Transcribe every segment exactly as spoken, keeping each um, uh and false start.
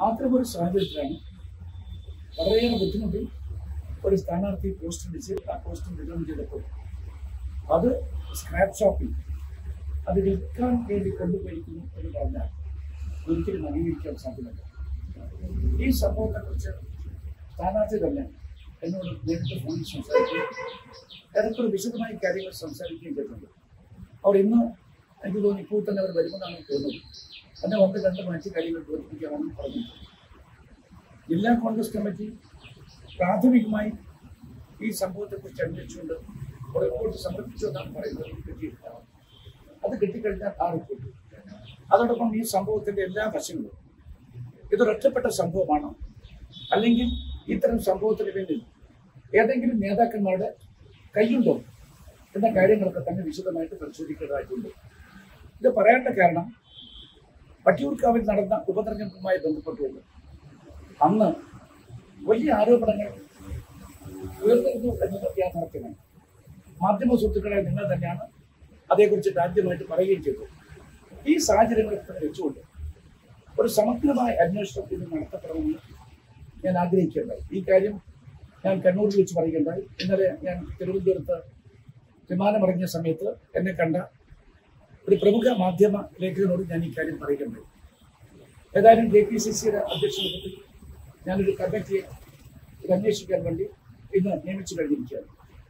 അത്തരമൊരു സാഹചര്യത്തിലാണ് വളരെയേറെ ബുദ്ധിമുട്ടി ഒരു സ്ഥാനാർത്ഥി പോസ്റ്റ് അടിച്ച് ആ പോസ്റ്റ് വിതരണം ചെയ്തപ്പോൾ അത് സ്ക്രാപ്പ് ഷോപ്പിൽ അത് വിൽക്കാൻ വേണ്ടി കൊണ്ടുപോയിരിക്കുന്നു എന്ന് പറഞ്ഞാൽ ഒരിക്കലും അംഗീകരിക്കാൻ സാധ്യമല്ല. ഈ സംഭവത്തെക്കുറിച്ച് സ്ഥാനാർത്ഥി തന്നെ എന്നോട് നേരിട്ട് ഫോണിൽ സംസാരിക്കുകയും ഏതൊക്കെ വിശദമായ കാര്യങ്ങൾ സംസാരിക്കുകയും ചെയ്തിട്ടുണ്ട്. അവർ ഇന്ന് എനിക്ക് തോന്നി ഇപ്പോൾ തന്നെ അവർ വരുമെന്നാണ് തോന്നുന്നത്. എന്നെ വന്ന് കണ്ട് മറ്റു കാര്യങ്ങൾ ബോധിപ്പിക്കാമെന്ന് പറഞ്ഞിട്ടുണ്ട്. ജില്ലാ കോൺഗ്രസ് കമ്മിറ്റി പ്രാഥമികമായി ഈ സംഭവത്തെക്കുറിച്ച് അന്വേഷിച്ചുകൊണ്ട് ഒരു റിപ്പോർട്ട് സമർപ്പിച്ചു എന്നാണ് പറയുന്നത്. കിട്ടിയിട്ടില്ല. അത് കിട്ടിക്കഴിഞ്ഞാൽ ആ റിപ്പോർട്ട് അതോടൊപ്പം ഈ സംഭവത്തിന്റെ എല്ലാ വശങ്ങളും ഇതൊരൊറ്റപ്പെട്ട സംഭവമാണ്, അല്ലെങ്കിൽ ഇത്തരം സംഭവത്തിന് പിന്നിൽ ഏതെങ്കിലും നേതാക്കന്മാരുടെ കൈയുണ്ടോ എന്ന കാര്യങ്ങളൊക്കെ തന്നെ വിശദമായിട്ട് പരിശോധിക്കേണ്ടതായിട്ടുണ്ട്. ഇത് പറയേണ്ട കാരണം വട്ടിയൂർക്കാവിൽ നടന്ന ഉപതെരഞ്ഞെടുപ്പുമായി ബന്ധപ്പെട്ടുകൊണ്ട് അന്ന് വലിയ ആരോപണങ്ങൾ ഉയർന്നിരുന്നു എന്നത് യാഥാർത്ഥ്യമാണ്. മാധ്യമ സുഹൃത്തുക്കളെ നിങ്ങൾ തന്നെയാണ് അതേക്കുറിച്ച് ആദ്യമായിട്ട് പറയുകയും ചെയ്തു. ഈ സാഹചര്യങ്ങളൊക്കെ തന്നെ വെച്ചുകൊണ്ട് ഒരു സമഗ്രമായ അന്വേഷണം ഇത് നടത്തപ്പെടണമെന്ന് ഞാൻ ആഗ്രഹിക്കുകയുണ്ടായി. ഈ കാര്യം ഞാൻ കണ്ണൂരിൽ വെച്ച് പറയുകയുണ്ടായി. ഇന്നലെ ഞാൻ തിരുവനന്തപുരത്ത് വിമാനമിറങ്ങിയ സമയത്ത് എന്നെ കണ്ട ഒരു പ്രമുഖ മാധ്യമ ലേഖകനോട് ഞാൻ ഈ കാര്യം പറയുകയുണ്ടായി. ഏതായാലും കെ പി സി സിയുടെ അധ്യക്ഷതയിൽ ഞാനൊരു കമ്മിറ്റിയെ ഇത് അന്വേഷിക്കാൻ വേണ്ടി ഇന്ന് നിയമിച്ചു കഴിഞ്ഞിരിക്കുകയാണ്.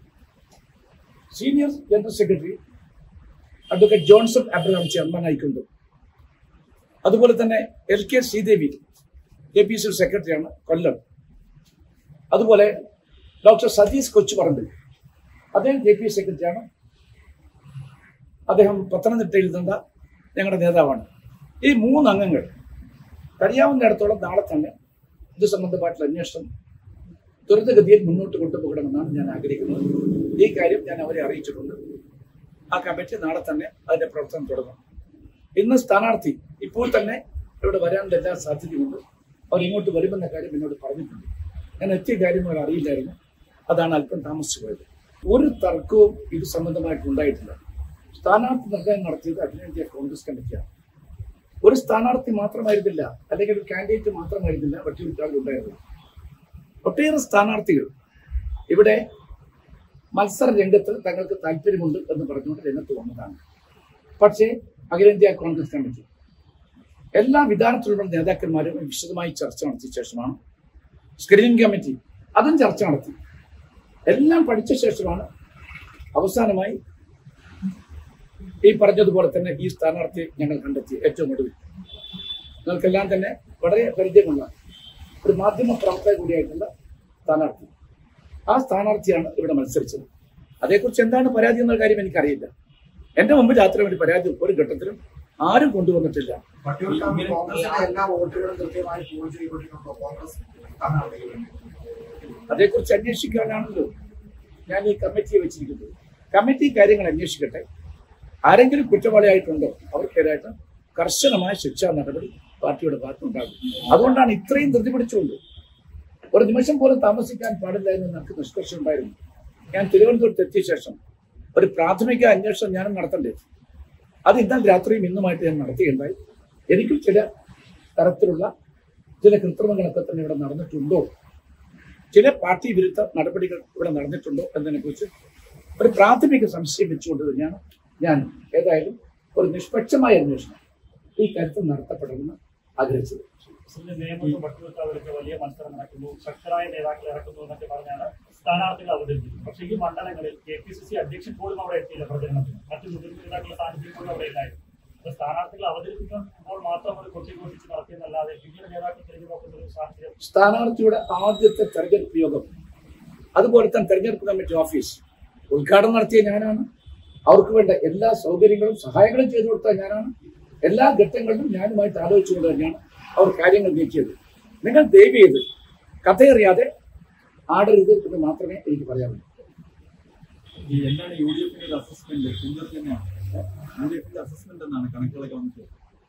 Senior general secretary advocate Johnson Abraham ചെയർമാനായിക്കൊണ്ട്, അതുപോലെ തന്നെ L K Sreedevi K P C സെക്രട്ടറിയാണ് കൊല്ലം, അതുപോലെ ഡോക്ടർ സതീഷ് കൊച്ചുപറമ്പിൽ അദ്ദേഹം കെ പി സെക്രട്ടറിയാണ്, അദ്ദേഹം പത്തനംതിട്ടയിൽ നിന്ന ഞങ്ങളുടെ നേതാവാണ്. ഈ മൂന്ന് അംഗങ്ങൾ കഴിയാവുന്നിടത്തോളം നാളെ തന്നെ ഇത് സംബന്ധമായിട്ടുള്ള അന്വേഷണം ത്വരിതഗതിയിൽ മുന്നോട്ട് കൊണ്ടുപോകണമെന്നാണ് ഞാൻ ആഗ്രഹിക്കുന്നത്. ഈ കാര്യം ഞാൻ അവരെ അറിയിച്ചിട്ടുണ്ട്. ആ കമ്മിറ്റി നാളെ തന്നെ അതിന്റെ പ്രവർത്തനം തുടങ്ങും. ഇന്ന് സ്ഥാനാർത്ഥി ഇപ്പോൾ തന്നെ ഇവിടെ വരാനുള്ള എല്ലാ സാധ്യതയുണ്ട്. അവർ ഇങ്ങോട്ട് വരുമെന്ന കാര്യം എന്നോട് പറഞ്ഞിട്ടുണ്ട്. ഞാൻ എത്തിയ കാര്യം അവർ അറിയില്ലായിരുന്നു. അതാണ് അല്പം താമസിച്ചു പോയത്. ഒരു തർക്കവും ഇത് സംബന്ധമായിട്ട് ഉണ്ടായിട്ടില്ല. സ്ഥാനാർത്ഥി നിർദ്ദയം നടത്തിയത് അഖിലേന്ത്യാ കോൺഗ്രസ് കമ്മിറ്റിയാണ്. ഒരു സ്ഥാനാർത്ഥി മാത്രമായിരുന്നില്ല, അല്ലെങ്കിൽ ഒരു കാൻഡിഡേറ്റ് മാത്രമായിരുന്നില്ല വട്ടിയൂർക്കാവിൽ ഉണ്ടായിരുന്നത്. ഒട്ടേറെ സ്ഥാനാർത്ഥികൾ ഇവിടെ മത്സര രംഗത്ത് തങ്ങൾക്ക് താല്പര്യമുണ്ട് എന്ന് പറഞ്ഞുകൊണ്ട് രംഗത്ത് വന്നതാണ്. പക്ഷേ അഖിലേന്ത്യാ കോൺഗ്രസ് കമ്മിറ്റി എല്ലാ വിധാനത്തിലുള്ള നേതാക്കന്മാരും വിശദമായി ചർച്ച നടത്തിയ ശേഷമാണ്, സ്ക്രീനിംഗ് കമ്മിറ്റി അതും ചർച്ച നടത്തി, എല്ലാം പഠിച്ച ശേഷമാണ് അവസാനമായി ഈ പറഞ്ഞതുപോലെ തന്നെ ഈ സ്ഥാനാർത്ഥിയെ ഞങ്ങൾ കണ്ടെത്തി. ഏറ്റവും ഒടുവിൽ നിങ്ങൾക്കെല്ലാം തന്നെ വളരെ പരിചയമുള്ള ഒരു മാധ്യമ പ്രവർത്തക കൂടിയായിട്ടുള്ള സ്ഥാനാർത്ഥി, ആ സ്ഥാനാർത്ഥിയാണ് ഇവിടെ മത്സരിച്ചത്. അതേക്കുറിച്ച് എന്താണ് പരാതി എന്ന കാര്യം എനിക്കറിയില്ല. എന്റെ മുമ്പിൽ അത്തരം ഒരു പരാതി ഒരു ഘട്ടത്തിലും ആരും കൊണ്ടുവന്നിട്ടില്ല. അതേക്കുറിച്ച് അന്വേഷിക്കാനാണല്ലോ ഞാൻ ഈ കമ്മിറ്റിയെ വെച്ചിരിക്കുന്നത്. കമ്മിറ്റി കാര്യങ്ങൾ അന്വേഷിക്കട്ടെ. ആരെങ്കിലും കുറ്റവാളിയായിട്ടുണ്ടോ അവർക്കെതിരായിട്ട് കർശനമായ ശിക്ഷാ നടപടി പാർട്ടിയുടെ ഭാഗത്തുണ്ടാകും. അതുകൊണ്ടാണ് ഇത്രയും ധൃതി പിടിച്ചുകൊണ്ട് ഒരു നിമിഷം പോലും താമസിക്കാൻ പാടില്ല എന്ന് നമുക്ക് നിഷ്കർഷം ഉണ്ടായിരുന്നു. ഞാൻ തിരുവനന്തപുരത്ത് എത്തിയ ശേഷം ഒരു പ്രാഥമിക അന്വേഷണം ഞാനും നടത്തണ്ടേ. അത് ഇന്നലെ രാത്രിയും ഇന്നുമായിട്ട് ഞാൻ നടത്തുകയുണ്ടായി. എനിക്കും ചില തരത്തിലുള്ള ചില കൃത്രിമങ്ങളൊക്കെ തന്നെ ഇവിടെ നടന്നിട്ടുണ്ടോ, ചില പാർട്ടി വിരുദ്ധ നടപടികൾ ഇവിടെ നടന്നിട്ടുണ്ടോ എന്നതിനെക്കുറിച്ച് ഒരു പ്രാഥമിക സംശയം വെച്ചുകൊണ്ട് തന്നെയാണ് ഞാൻ ഏതായാലും ഒരു നിഷ്പക്ഷമായ അന്വേഷണം ഈ കാര്യത്തിൽ നടത്തപ്പെടണമെന്ന് ആഗ്രഹിച്ചത്. നിയമത്തിൽ വട്ടിയൂർക്കാവിലൊക്കെ വലിയ മത്സരം നടക്കുന്നു, ശക്തരായ നേതാക്കൾ ഇറക്കുന്നു എന്നൊക്കെ പറഞ്ഞാണ് സ്ഥാനാർത്ഥികൾ അവതരിപ്പിക്കുന്നത്. പക്ഷേ ഈ മണ്ഡലങ്ങളിൽ കെ പി സി സി അധ്യക്ഷൻ പോലും അവിടെ എത്തിയില്ല പ്രചരണത്തിന്. മറ്റു മുതിർന്ന നേതാക്കളുടെ സാന്നിധ്യം പോലും അവിടെ ഇല്ലായിരുന്നു. സ്ഥാനാർത്ഥികൾ അവതരിപ്പിക്കുമ്പോൾ മാത്രം ഒരു കൊട്ടിഘോഷിച്ച് നടത്തിയെന്നല്ലാതെ പിന്നീട് നേതാക്കൾ തിരഞ്ഞെടുക്കുന്ന ഒരു സാഹചര്യം. സ്ഥാനാർത്ഥിയുടെ ആദ്യത്തെ തെരഞ്ഞെടുപ്പ് യോഗം, അതുപോലെ തന്നെ തെരഞ്ഞെടുപ്പ് കമ്മിറ്റി ഓഫീസ് ഉദ്ഘാടനം നടത്തിയ ഞാനാണ്. അവർക്ക് വേണ്ട എല്ലാ സൗകര്യങ്ങളും സഹായങ്ങളും ചെയ്തു കൊടുത്ത ഞാനാണ്. എല്ലാ ഘട്ടങ്ങളിലും ഞാനുമായിട്ട് ആലോചിച്ചുകൊണ്ട് തന്നെയാണ് അവർ കാര്യങ്ങൾ നീക്കിയത്. നിങ്ങൾ ദയവ് ചെയ്ത് കഥയറിയാതെ ആടരുത് എന്ന് മാത്രമേ എനിക്ക് പറയാനുള്ളൂ. എന്താണ് യു ഡി എഫിന്റെ അസസ്മെന്റ്? തന്നെയാണ് യു ഡി എഫിന്റെ അസസ്മെന്റ് എന്നാണ് കണക്കുകളൊക്കെ വന്നത്.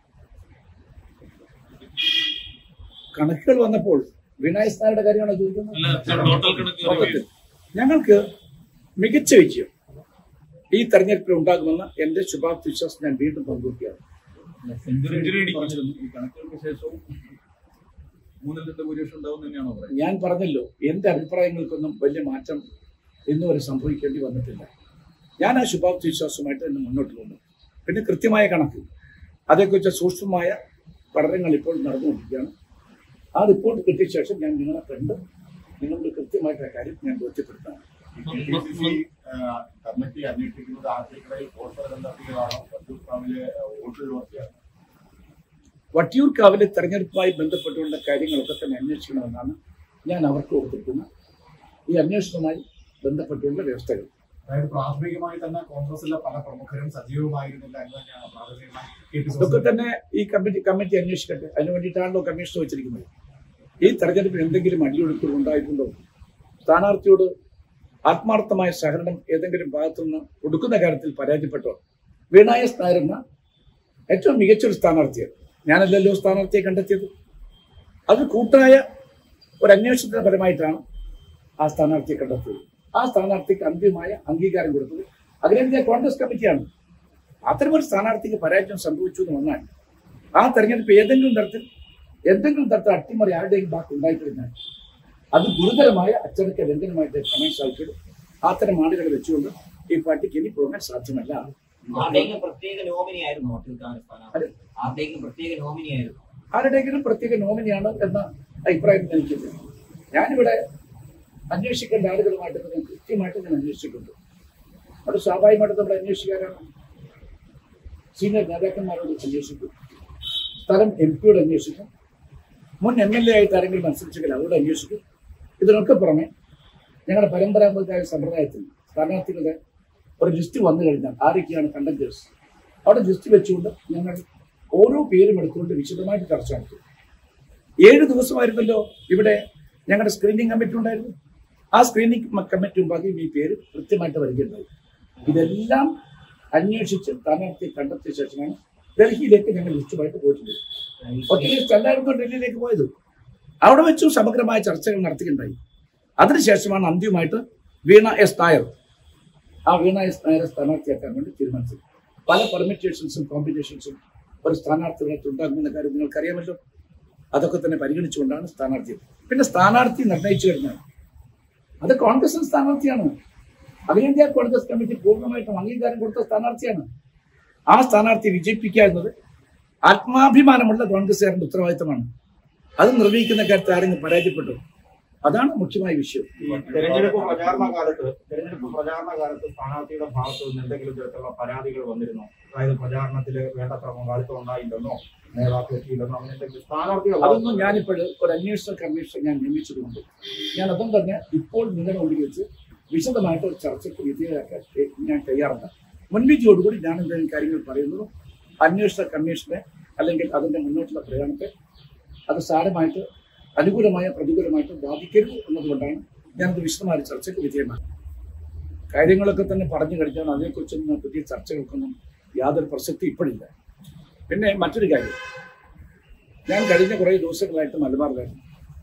കണക്കുകൾ വന്നപ്പോൾ വിനായക് നായരുടെ കാര്യമാണോ ചോദിക്കുന്നത്? ഞങ്ങൾക്ക് മികച്ച വിജയം ഈ തെരഞ്ഞെടുപ്പിൽ ഉണ്ടാകുമെന്ന എന്റെ ശുഭാപ്തി വിശ്വാസം ഞാൻ വീണ്ടും പങ്കുവയ്ക്കുകയാണ്. സെഞ്ചുറി അടിക്കുമെന്ന് ഈ കണക്കുകൾക്ക് ശേഷവും മൂന്നിൽ രണ്ട് ഭൂരിപക്ഷം ഉണ്ടാവും തന്നെയാണോ പറയുന്നത്? ഞാൻ പറഞ്ഞല്ലോ, എൻ്റെ അഭിപ്രായങ്ങൾക്കൊന്നും വലിയ മാറ്റം ഇന്നുവരെ സംഭവിക്കേണ്ടി വന്നിട്ടില്ല. ഞാൻ ആ ശുഭാപ്തി വിശ്വാസമായിട്ട് തന്നെ മുന്നോട്ട് പോകുന്നു. പിന്നെ കൃത്യമായ കണക്ക്, അതേക്കുറിച്ച് സൂക്ഷ്മമായ പഠനങ്ങൾ ഇപ്പോൾ നടന്നുകൊണ്ടിരിക്കുകയാണ്. ആ റിപ്പോർട്ട് കിട്ടിയ ശേഷം ഞാൻ നിങ്ങളെ കണ്ട് നിങ്ങളുടെ കൃത്യമായിട്ടുള്ള കാര്യം ഞാൻ ബോധ്യപ്പെടുത്താണ്. കമ്മിറ്റി അന്വേഷിക്കുന്നത് ആർട്ടിക്കളിൽ വോട്ടർ കണ്ടെത്തിയതാണോ വട്ടിയൂർക്കാവിലെ വോട്ട് ചോർച്ചയാണ്? വട്ടിയൂർക്കാവിലെ തെരഞ്ഞെടുപ്പുമായി ബന്ധപ്പെട്ടുള്ള കാര്യങ്ങളൊക്കെ തന്നെ അന്വേഷിക്കണമെന്നാണ് ഞാൻ അവർക്ക് കൊടുത്തിരിക്കുന്ന ഈ അന്വേഷണവുമായി ബന്ധപ്പെട്ടുള്ള വ്യവസ്ഥകൾ. അതായത് പ്രാഥമികമായി തന്നെ കോൺഗ്രസിലെ പല പ്രമുഖരും സജീവമായിരുന്നില്ല എന്ന് തന്നെയാണ് പ്രാഥമികമായി. ഇതൊക്കെ തന്നെ ഈ കമ്മിറ്റി കമ്മിറ്റി അന്വേഷിക്കട്ടെ. അതിനു വേണ്ടിയിട്ടാണല്ലോ കമ്മീഷൻ വെച്ചിരിക്കുന്നത്. ഈ തെരഞ്ഞെടുപ്പിൽ എന്തെങ്കിലും അടിയൊഴുക്കുകൾ ഉണ്ടായിട്ടുണ്ടോ, സ്ഥാനാർത്ഥിയോട് ആത്മാർത്ഥമായ സഹകരണം ഏതെങ്കിലും ഭാഗത്തുനിന്ന് കൊടുക്കുന്ന കാര്യത്തിൽ പരാജയപ്പെട്ടോ? വീണ എസ് നായർ എന്ന ഏറ്റവും മികച്ചൊരു സ്ഥാനാർത്ഥിയാണ്. ഞാനല്ലല്ലോ സ്ഥാനാർത്ഥിയെ കണ്ടെത്തിയത്. അത് കൂട്ടായ ഒരു അന്വേഷണത്തിന്റെ ഫലമായിട്ടാണ് ആ സ്ഥാനാർത്ഥിയെ കണ്ടെത്തിയത്. ആ സ്ഥാനാർത്ഥിക്ക് അന്തിമമായ അംഗീകാരം കൊടുത്തത് അഖിലേന്ത്യാ കോൺഗ്രസ് കമ്മിറ്റിയാണ്. അത്തരമൊരു സ്ഥാനാർത്ഥിക്ക് പരാജയം സംഭവിച്ചു എന്ന് വന്നാൽ ആ തെരഞ്ഞെടുപ്പ് ഏതെങ്കിലും തരത്തിൽ എന്തെങ്കിലും തരത്തിൽ അട്ടിമറി ആരുടെയും ഭാഗത്ത് ഉണ്ടായിക്കഴിഞ്ഞാൽ അത് ഗുരുതരമായ അച്ചടക്ക ലംഘനമായിട്ട് കാണാൻ സാധിക്കും. അത്തരം ആളുകളെ വെച്ചുകൊണ്ട് ഈ പാർട്ടിക്ക് ഇനി പോകാൻ സാധ്യമല്ല. ആരുടെയെങ്കിലും പ്രത്യേക നോമിനിയാണ് എന്ന അഭിപ്രായം എനിക്കില്ല. ഞാനിവിടെ അന്വേഷിക്കേണ്ട ആളുകളുമായിട്ട് ഞാൻ കൃത്യമായിട്ട് ഞാൻ അന്വേഷിച്ചിട്ടുണ്ട്. അത് സ്വാഭാവികമായിട്ട് നമ്മൾ അന്വേഷിക്കാനാണ്. സീനിയർ നേതാക്കന്മാരോട് അന്വേഷിക്കും, സ്ഥലം എം പിയോട് അന്വേഷിക്കും, മുൻ എം എൽ എ ആയിട്ട് ആരെങ്കിലും മത്സരിച്ചെങ്കിൽ അവരോട് അന്വേഷിക്കും. ഇതിനൊക്കെ പുറമെ ഞങ്ങളുടെ പരമ്പരാഗതമായ സമ്പ്രദായത്തിൽ സ്ഥാനാർത്ഥികളുടെ ഒരു ലിസ്റ്റ് വന്നു കഴിഞ്ഞാൽ ആരൊക്കെയാണ് കണ്ടന്റേഴ്സ്, അവിടെ ലിസ്റ്റ് വെച്ചുകൊണ്ട് ഞങ്ങൾ ഓരോ പേരും എടുത്തുകൊണ്ട് വിശദമായിട്ട് ചർച്ച നടത്തും. ഏഴ് ദിവസമായിരുന്നല്ലോ ഇവിടെ ഞങ്ങളുടെ സ്ക്രീനിങ് കമ്മിറ്റി ഉണ്ടായിരുന്നു. ആ സ്ക്രീനിങ് കമ്മിറ്റി മുമ്പാകെയും ഈ പേര് കൃത്യമായിട്ട് വരികയുണ്ടായി. ഇതെല്ലാം അന്വേഷിച്ച് സ്ഥാനാർത്ഥിയെ കണ്ടെത്തിയ ശേഷമാണ് ഡൽഹിയിലേക്ക് ഞങ്ങൾ ലിസ്റ്റുമായിട്ട് പോയിട്ടുണ്ട്. ഒത്തിരി സ്ഥലമായിരുന്നു ഡൽഹിയിലേക്ക് പോയത്. അവിടെ വെച്ചു സമഗ്രമായ ചർച്ചകൾ നടത്തുകയുണ്ടായി. അതിനുശേഷമാണ് അന്തിമമായിട്ട് വീണ എസ് നായർ ആ വീണ എസ് നായരെ സ്ഥാനാർത്ഥിയാക്കാൻ വേണ്ടി തീരുമാനിച്ചത്. പല പെർമിറ്റേഷൻസും കോമ്പിനേഷൻസും ഒരു സ്ഥാനാർത്ഥികളായിട്ട് ഉണ്ടാകുന്ന കാര്യം നിങ്ങൾക്കറിയാമല്ലോ. അതൊക്കെ തന്നെ പരിഗണിച്ചുകൊണ്ടാണ് സ്ഥാനാർത്ഥി. പിന്നെ സ്ഥാനാർത്ഥി നിർണയിച്ചു കഴിഞ്ഞാൽ അത് കോൺഗ്രസിന്റെ സ്ഥാനാർത്ഥിയാണ്. അഖിലേന്ത്യാ കോൺഗ്രസ് കമ്മിറ്റി പൂർണ്ണമായിട്ടും അംഗീകാരം കൊടുത്ത സ്ഥാനാർത്ഥിയാണ്. ആ സ്ഥാനാർത്ഥി വിജയിപ്പിക്കുക എന്നത് ആത്മാഭിമാനമുള്ള കോൺഗ്രസുകാരുടെ ഉത്തരവാദിത്തമാണ്. അത് നിർവഹിക്കുന്ന കാര്യത്തിൽ ആരെങ്കിലും പരാജയപ്പെട്ടു, അതാണ് മുഖ്യമായ വിഷയം. തെരഞ്ഞെടുപ്പ് പ്രചാരണ കാലത്ത് തെരഞ്ഞെടുപ്പ് പ്രചാരണ കാലത്ത് സ്ഥാനാർത്ഥിയുടെ ഭാഗത്ത് നിന്ന് എന്തെങ്കിലും തരത്തിലുള്ള പരാതികൾ വന്നിരുന്നോ? അതായത് പ്രചാരണത്തിൽ വേണ്ടത്ര പങ്കാളിത്തം ഉണ്ടായില്ലെന്നോ, നേതാക്കൾ എത്തിയില്ലെന്നോ, അങ്ങനെ എന്തെങ്കിലും സ്ഥാനാർത്ഥികൾ? അതൊന്നും ഞാനിപ്പോൾ ഒരു അന്വേഷണ കമ്മീഷൻ ഞാൻ നിയമിച്ചതുകൊണ്ട് ഞാൻ അതും തന്നെ ഇപ്പോൾ നിങ്ങളുടെ മുമ്പിൽ വെച്ച് വിശദമായിട്ട് ഒരു ചർച്ചയ്ക്ക് വിധേയരാക്കാൻ ഞാൻ തയ്യാറല്ല. മുൻവിധിയോടുകൂടി ഞാൻ എന്തെങ്കിലും കാര്യങ്ങൾ പറയുന്നതും അന്വേഷണ കമ്മീഷനെ അല്ലെങ്കിൽ അതിൻ്റെ മുന്നോട്ടുള്ള പ്രയാണത്തെ അത് സാരമായിട്ട് അനുകൂലമായ പ്രതികൂലമായിട്ട് ബാധിക്കരുത് എന്നതുകൊണ്ടാണ് ഞാനത് വിശദമായ ചർച്ചയ്ക്ക് വിധേയമാണ്. കാര്യങ്ങളൊക്കെ തന്നെ പറഞ്ഞു കഴിഞ്ഞാൽ അതിനെക്കുറിച്ചൊന്നും പുതിയ ചർച്ചകൾക്കൊന്നും യാതൊരു പ്രസക്തി ഇപ്പോഴില്ല. പിന്നെ മറ്റൊരു കാര്യം, ഞാൻ കഴിഞ്ഞ കുറേ ദിവസങ്ങളായിട്ട് മലബാറിലായിരുന്നു.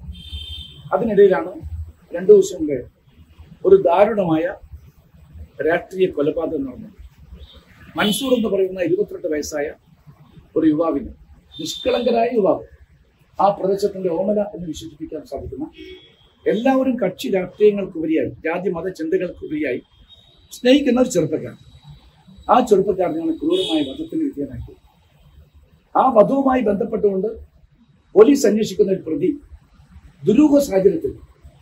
അതിനിടയിലാണ് രണ്ടു ദിവസം മുമ്പേ ഒരു ദാരുണമായ രാഷ്ട്രീയ കൊലപാതകം നടന്നത്. മൻസൂർ എന്ന് പറയുന്ന ഇരുപത്തിരണ്ട് വയസ്സായ ഒരു യുവാവിന്, നിഷ്കളങ്കരായ യുവാവ്, ആ പ്രദേശത്തിന്റെ ഓമന എന്ന് വിശേഷിപ്പിക്കാൻ സാധിക്കുന്ന, എല്ലാവരും കക്ഷി രാഷ്ട്രീയങ്ങൾക്കുപരിയായി ജാതി മത ചിന്തകൾക്കുപരിയായി സ്നേഹിക്കുന്ന ഒരു ചെറുപ്പക്കാരൻ. ആ ചെറുപ്പക്കാരനാണ് ക്രൂരമായ വധത്തിന് വിധേയനാക്കിയത്. ആ വധവുമായി ബന്ധപ്പെട്ടുകൊണ്ട് പോലീസ് അന്വേഷിക്കുന്ന ഒരു പ്രതി ദുരൂഹ സാഹചര്യത്തിൽ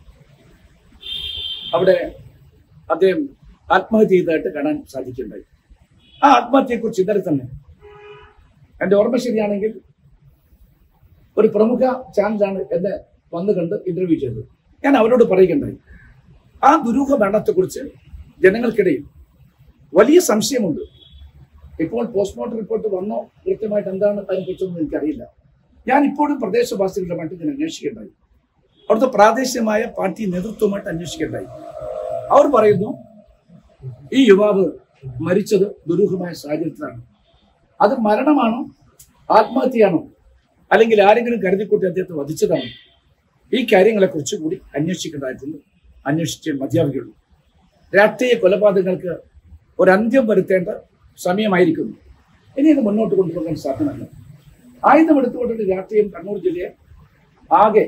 അവിടെ അദ്ദേഹം ആത്മഹത്യ ചെയ്തതായിട്ട് കാണാൻ സാധിക്കുകയുണ്ടായി. ആ ആത്മഹത്യയെക്കുറിച്ച് ഇന്നലെ തന്നെ എൻ്റെ ഓർമ്മ ശരിയാണെങ്കിൽ ഒരു പ്രമുഖ ചാനലാണ് എന്നെ വന്നു കണ്ട് ഇന്റർവ്യൂ ചെയ്തത്. ഞാൻ അവരോട് പറയുകയുണ്ടായി, ആ ദുരൂഹ മരണത്തെക്കുറിച്ച് ജനങ്ങൾക്കിടയിൽ വലിയ സംശയമുണ്ട്. ഇപ്പോൾ പോസ്റ്റ്മോർട്ടം റിപ്പോർട്ട് വന്നോ കൃത്യമായിട്ട് എന്താണ് അതിനെക്കുറിച്ചൊന്നും എനിക്കറിയില്ല. ഞാൻ ഇപ്പോഴും പ്രദേശവാസികളുമായിട്ട് ഞാൻ അന്വേഷിക്കേണ്ടായി. അവിടുത്തെ പ്രാദേശികമായ പാർട്ടി നേതൃത്വമായിട്ട് അന്വേഷിക്കേണ്ടായി. അവർ പറയുന്നു ഈ യുവാവ് മരിച്ചത് ദുരൂഹമായ സാഹചര്യത്തിലാണ്. അത് മരണമാണോ, ആത്മഹത്യയാണോ, അല്ലെങ്കിൽ ആരെങ്കിലും കരുതിക്കൂട്ടി അദ്ദേഹത്തെ വധിച്ചതാണോ? ഈ കാര്യങ്ങളെക്കുറിച്ച് കൂടി അന്വേഷിക്കേണ്ടതായിട്ടുണ്ട്. അന്വേഷിച്ചേ മതിയാവുകയുള്ളൂ. രാഷ്ട്രീയ കൊലപാതകങ്ങൾക്ക് ഒരന്ത്യം വരുത്തേണ്ട സമയമായിരിക്കുന്നു. ഇനി ഇത് മുന്നോട്ട് കൊണ്ടുപോകാൻ സാധ്യമല്ല. ആയുധമെടുത്തുകൊണ്ടൊരു രാഷ്ട്രീയം കണ്ണൂർ ജില്ലയെ ആകെ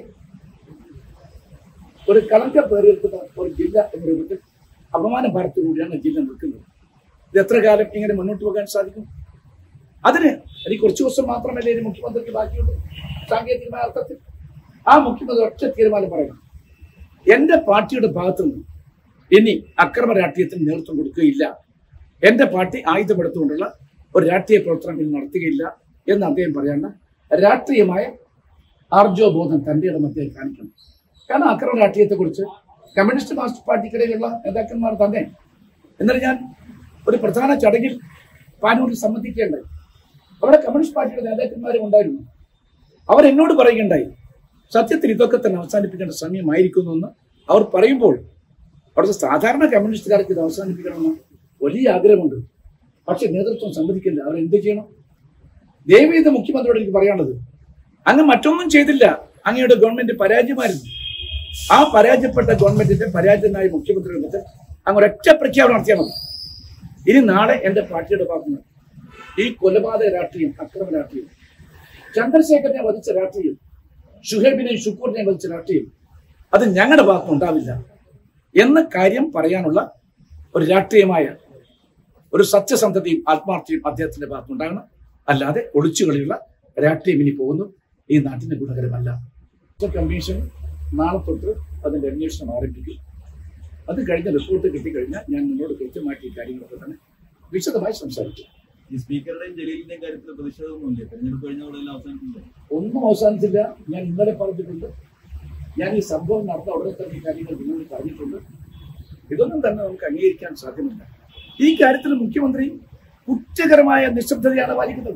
ഒരു കളങ്കം പേരെടുക്കുന്ന ഒരു ജില്ല എന്ന രൂപത്തിൽ അപമാന ഭാരത്തോടുകൂടിയാണ് ജില്ല നിൽക്കുന്നത്. ഇത് എത്ര കാലം ഇങ്ങനെ മുന്നോട്ട് പോകാൻ സാധിക്കും? അതിന് എനിക്ക് കുറച്ചു ദിവസം മാത്രമല്ലേ ഇനി മുഖ്യമന്ത്രിക്ക് ബാക്കിയുള്ളൂ. സാങ്കേതികമായ അർത്ഥത്തിൽ ആ മുഖ്യമന്ത്രി ഒറ്റ തീരുമാനം പറയണം, എന്റെ പാർട്ടിയുടെ ഭാഗത്തുനിന്ന് ഇനി അക്രമ രാഷ്ട്രീയത്തിന് നേതൃത്വം കൊടുക്കുകയില്ല, എന്റെ പാർട്ടി ആയുധമെടുത്തുകൊണ്ടുള്ള ഒരു രാഷ്ട്രീയ പ്രവർത്തനങ്ങൾ നടത്തുകയില്ല എന്ന് അദ്ദേഹം പറയാനുള്ള രാഷ്ട്രീയമായ ആർജവബോധം തന്റെ ഇടം അദ്ദേഹം കാണിക്കണം. കാരണം അക്രമ രാഷ്ട്രീയത്തെ കുറിച്ച് കമ്മ്യൂണിസ്റ്റ് മാർക്സിസ്റ്റ് പാർട്ടിക്കിടയിലുള്ള നേതാക്കന്മാർ തന്നെ എന്നാൽ ഞാൻ ഒരു പ്രധാന ചടങ്ങിൽ പാനൂരിൽ സംബന്ധിക്കേണ്ടായി. അവിടെ കമ്മ്യൂണിസ്റ്റ് പാർട്ടിയുടെ നേതാക്കന്മാരും ഉണ്ടായിരുന്നു. അവർ എന്നോട് പറയുകയുണ്ടായി, സത്യത്തിൽ ഇതൊക്കെ തന്നെ അവസാനിപ്പിക്കേണ്ട സമയമായിരിക്കുന്നു എന്ന് അവർ പറയുമ്പോൾ അവിടുത്തെ സാധാരണ കമ്മ്യൂണിസ്റ്റുകാർക്ക് ഇത് അവസാനിപ്പിക്കണമെന്ന് വലിയ ആഗ്രഹമുണ്ട്. പക്ഷെ നേതൃത്വം സമ്മതിക്കില്ല. അവർ എന്ത് ചെയ്യണം? ദയവ് ചെയ്ത് മുഖ്യമന്ത്രിയോട് എനിക്ക് പറയാനുള്ളത്, അങ്ങ് മറ്റൊന്നും ചെയ്തില്ല, അങ്ങയുടെ ഗവൺമെന്റ് പരാജയമായിരുന്നു. ആ പരാജയപ്പെട്ട ഗവൺമെന്റിന്റെ പരാജയനായ മുഖ്യമന്ത്രി എന്നിട്ട് അങ്ങ് ഒരൊറ്റ പ്രഖ്യാപനം നടത്തിയാൽ മതി. ഇനി നാളെ എന്റെ പാർട്ടിയുടെ ഭാഗത്തുനിന്ന് ഈ കൊലപാതക രാഷ്ട്രീയം, അക്രമ രാഷ്ട്രീയം, ചന്ദ്രശേഖരനെ വധിച്ച രാഷ്ട്രീയം, ഷുഹൈബിനെയും ഷുക്കൂറിനെയും വധിച്ച രാഷ്ട്രീയം, അത് ഞങ്ങളുടെ ഭാഗത്തുനിന്ന് ഉണ്ടാവില്ല എന്ന കാര്യം പറയാനുള്ള ഒരു രാഷ്ട്രീയമായ ഒരു സത്യസന്ധതയും ആത്മാർത്ഥതയും അദ്ദേഹത്തിന്റെ ഭാഗത്തുനിന്നുണ്ടാകണം. അല്ലാതെ ഒളിച്ചുകളിയുള്ള രാഷ്ട്രീയം ഇനി പോകുന്നു ഈ നാട്ടിന് ഗുണകരമല്ല. കമ്മീഷൻ നാളെ തൊട്ട് അതിന്റെ അന്വേഷണം ആരംഭിക്കും. അത് കഴിഞ്ഞ റിപ്പോർട്ട് കിട്ടിക്കഴിഞ്ഞാൽ ഞാൻ നിങ്ങളോട് കൃത്യമായിട്ട് ഈ കാര്യങ്ങളൊക്കെ തന്നെ വിശദമായി സംസാരിക്കും. ഈ സ്പീക്കറുടെയും ജലീലിന്റെയും കാര്യത്തിൽ പ്രതിഷേധമൊന്നുമില്ല, തെരഞ്ഞെടുപ്പ് കഴിഞ്ഞവരെല്ലാം അവസാനിക്കില്ല. ഒന്നും അവസാനിച്ചില്ല. ഞാൻ ഇന്നലെ പറഞ്ഞിട്ടുണ്ട്, ഞാൻ ഈ സംഭവം നടന്ന ഉടനെ തന്നെ ഈ കാര്യങ്ങൾ നിങ്ങളോട് പറഞ്ഞിട്ടുണ്ട്. ഇതൊന്നും തന്നെ നമുക്ക് അംഗീകരിക്കാൻ സാധ്യമല്ല. ഈ കാര്യത്തിൽ മുഖ്യമന്ത്രി കുറ്റകരമായ നിശബ്ദതയാണ് പാലിക്കുന്നത്.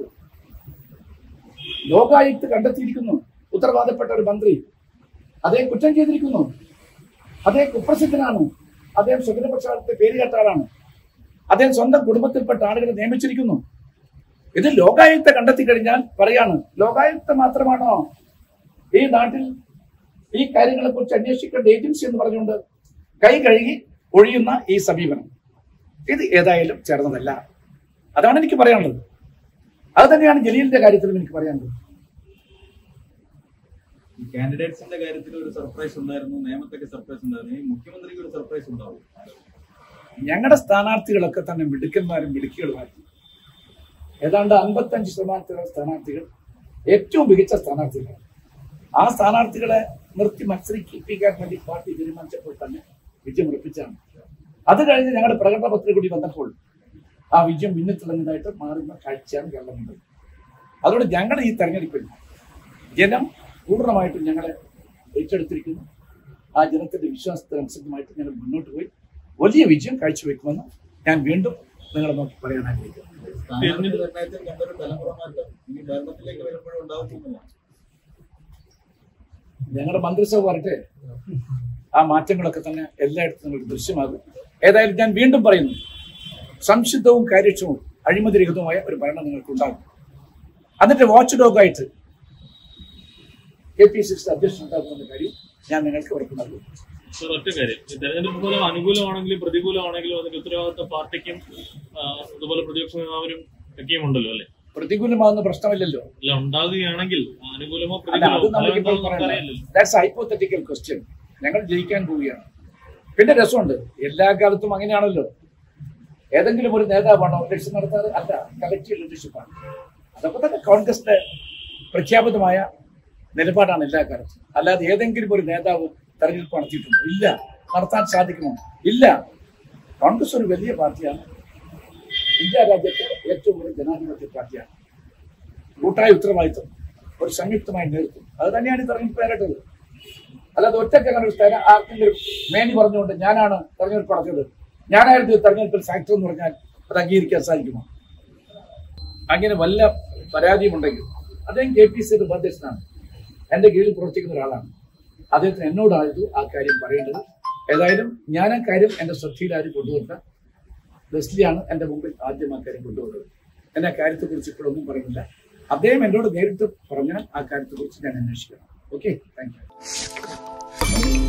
ലോകായുക്ത കണ്ടെത്തിയിരിക്കുന്നു ഉത്തരവാദപ്പെട്ട ഒരു മന്ത്രി അദ്ദേഹം കുറ്റം ചെയ്തിരിക്കുന്നു. അദ്ദേഹം കുപ്രസിദ്ധനാണ്. അദ്ദേഹം സ്വജനപക്ഷത്തെ പേര് കേട്ട ആളാണ്. അദ്ദേഹം സ്വന്തം കുടുംബത്തിൽപ്പെട്ട ആളുകളെ നിയമിച്ചിരിക്കുന്നു. ഇത് ലോകായുക്ത കണ്ടെത്തി കഴിഞ്ഞാൽ പറയാണ്, ലോകായുക്ത മാത്രമാണോ ഈ നാട്ടിൽ ഈ കാര്യങ്ങളെ കുറിച്ച് അന്വേഷിക്കേണ്ട ഏജൻസി എന്ന് പറഞ്ഞുകൊണ്ട് കൈ കഴുകി ഒഴിയുന്ന ഈ സമീപനം ഇത് ഏതായാലും ചേർന്നതല്ല. അതാണ് എനിക്ക് പറയാനുള്ളത്. അത് തന്നെയാണ് ജലീലിന്റെ കാര്യത്തിലും എനിക്ക് പറയാനുള്ളത്. ഈ കാൻഡിഡേറ്റ്സിന്റെ കാര്യത്തിൽ ഒരു സർപ്രൈസ് ഉണ്ടായിരുന്നു, നിയമത്തൊക്കെ സർപ്രൈസ് ഉണ്ടായിരുന്നു. ഈ മുഖ്യമന്ത്രിക്ക് ഒരു സർപ്രൈസ് ഉണ്ടാവും. ഞങ്ങളുടെ സ്ഥാനാർത്ഥികളൊക്കെ തന്നെ മിടുക്കന്മാരും മിടുക്കികളുമായിരുന്നു. ഏതാണ്ട് അൻപത്തഞ്ച് ശതമാനത്തിലുള്ള സ്ഥാനാർത്ഥികൾ ഏറ്റവും മികച്ച സ്ഥാനാർത്ഥികളാണ്. ആ സ്ഥാനാർത്ഥികളെ നിർത്തി മത്സരിപ്പിക്കാൻ വേണ്ടി പാർട്ടി തീരുമാനിച്ചപ്പോൾ തന്നെ വിജയം ഉറപ്പിച്ചാണ്. അത് കഴിഞ്ഞ് ഞങ്ങളുടെ പ്രകടന പത്രിക കൂടി വന്നപ്പോൾ ആ വിജയം മിന്നിത്തിളങ്ങുന്നതായിട്ട് മാറുന്ന കാഴ്ചയാണ് കേരളമുണ്ട്. അതുകൊണ്ട് ഞങ്ങളുടെ ഈ തെരഞ്ഞെടുപ്പിൽ ജനം പൂർണ്ണമായിട്ടും ഞങ്ങളെ ഏറ്റെടുത്തിരിക്കുന്നു. ആ ജനത്തിന്റെ വിശ്വാസത്തിനനുസൃതമായിട്ട് ഞങ്ങൾ മുന്നോട്ട് പോയി വലിയ വിജയം കാഴ്ചവെക്കുമെന്ന് ഞാൻ വീണ്ടും നിങ്ങളെ നോക്കി പറയാൻ ആഗ്രഹിക്കുന്നു. നിർണയത്തിൽ കണ്ടൊരു തലമുറ മാറ്റം ഇനി ഭരണത്തിലേക്ക് വരുമ്പോഴും ഉണ്ടാവുന്നില്ല. ഞങ്ങളുടെ മന്ത്രിസഭ വരട്ടെ, ആ മാറ്റങ്ങളൊക്കെ തന്നെ എല്ലായിടത്തും നിങ്ങൾക്ക് ദൃശ്യമാകും. ഏതായാലും ഞാൻ വീണ്ടും പറയുന്നു, സംശുദ്ധവും കാര്യക്ഷമവും അഴിമതിരഹിതവുമായ ഒരു ഭരണം നിങ്ങൾക്ക് ഉണ്ടാകും. എന്നിട്ട് വാച്ച് ഡോഗായിട്ട് കെ പി സി സി അധ്യക്ഷൻ ഉണ്ടാകുന്ന കാര്യം ഞാൻ നിങ്ങൾക്ക് ഉറപ്പ് നൽകും. സർ, ഒറ്റ കാര്യം, തെരഞ്ഞെടുപ്പ് മൂലം അനുകൂലമാണെങ്കിലും പ്രതികൂലമാണെങ്കിലും അതിന്റെ ഉത്തരവാദിത്വ പാർട്ടിക്കും അതുപോലെ പ്രതിപക്ഷ നേതാവിനും ഒക്കെയും ഉണ്ടല്ലോ അല്ലെ? പ്രതികൂലമാകുന്ന പ്രശ്നമില്ലല്ലോ. അല്ല, ഉണ്ടാകുകയാണെങ്കിൽ അനുകൂലമോ ഹൈപ്പോത്തറ്റിക്കൽ ക്വസ്റ്റ്യൻ. ഞങ്ങൾ ജയിക്കാൻ പോവുകയാണ്. പിന്നെ രസമുണ്ട്, എല്ലാ കാലത്തും അങ്ങനെയാണല്ലോ. ഏതെങ്കിലും ഒരു നേതാവാണോ ലക്ഷ്യം നടത്താറ്? അല്ല, കളക്റ്റീവ് ലീഡർഷിപ്പാണ്. അതൊക്കെ തന്നെ കോൺഗ്രസിന്റെ പ്രഖ്യാപിതമായ നിലപാടാണ് എല്ലാ കാലത്തും. അല്ലാതെ ഏതെങ്കിലും ഒരു നേതാവ് തെരഞ്ഞെടുപ്പ് നടത്തിയിട്ടുണ്ടോ? ഇല്ല. നടത്താൻ സാധിക്കുമോ? ഇല്ല. കോൺഗ്രസ് ഒരു വലിയ പാർട്ടിയാണ്. ഇന്ത്യ രാജ്യത്തെ ഏറ്റവും വലിയ ജനാധിപത്യ പാർട്ടിയാണ്. കൂട്ടായ ഉത്തരവാദിത്വം, ഒരു സംയുക്തമായ നേതൃത്വം, അത് തന്നെയാണ് ഈ തെരഞ്ഞെടുപ്പ് നേരിട്ടത്. അല്ലാതെ ഒറ്റയ്ക്ക് അങ്ങനെ ഒരു സ്ഥലം ആർക്കെങ്കിലും മേനി പറഞ്ഞുകൊണ്ട് ഞാനാണ് തെരഞ്ഞെടുപ്പ് നടത്തിയത്, ഞാനായിരുന്നു തെരഞ്ഞെടുപ്പിൽ ഫാക്ടർ എന്ന് പറഞ്ഞാൽ അത് അംഗീകരിക്കാൻ സാധിക്കുമോ? അങ്ങനെ വല്ല പരാതിയുമുണ്ടെങ്കിൽ അദ്ദേഹം കെ പി സിയുടെ ഉപാധ്യക്ഷനാണ്, എന്റെ കീഴിൽ പ്രവർത്തിക്കുന്ന ഒരാളാണ്. അദ്ദേഹത്തിന് എന്നോടായിരുന്നു ആ കാര്യം പറയേണ്ടത്. ഏതായാലും ഞാൻ ആ കാര്യം എന്റെ ശ്രദ്ധയിൽ ആരും കൊണ്ടുവരില്ല. ലെസ്ലിയാണ് എന്റെ മുമ്പിൽ ആദ്യം ആ കാര്യം കൊണ്ടുവന്നത്. എന്നെ ആ കാര്യത്തെക്കുറിച്ച് ഇപ്പോഴൊന്നും പറയുന്നില്ല. അദ്ദേഹം എന്നോട് നേരിട്ട് പറഞ്ഞാൽ ആ കാര്യത്തെക്കുറിച്ച് ഞാൻ അന്വേഷിക്കണം. Okay, thank U.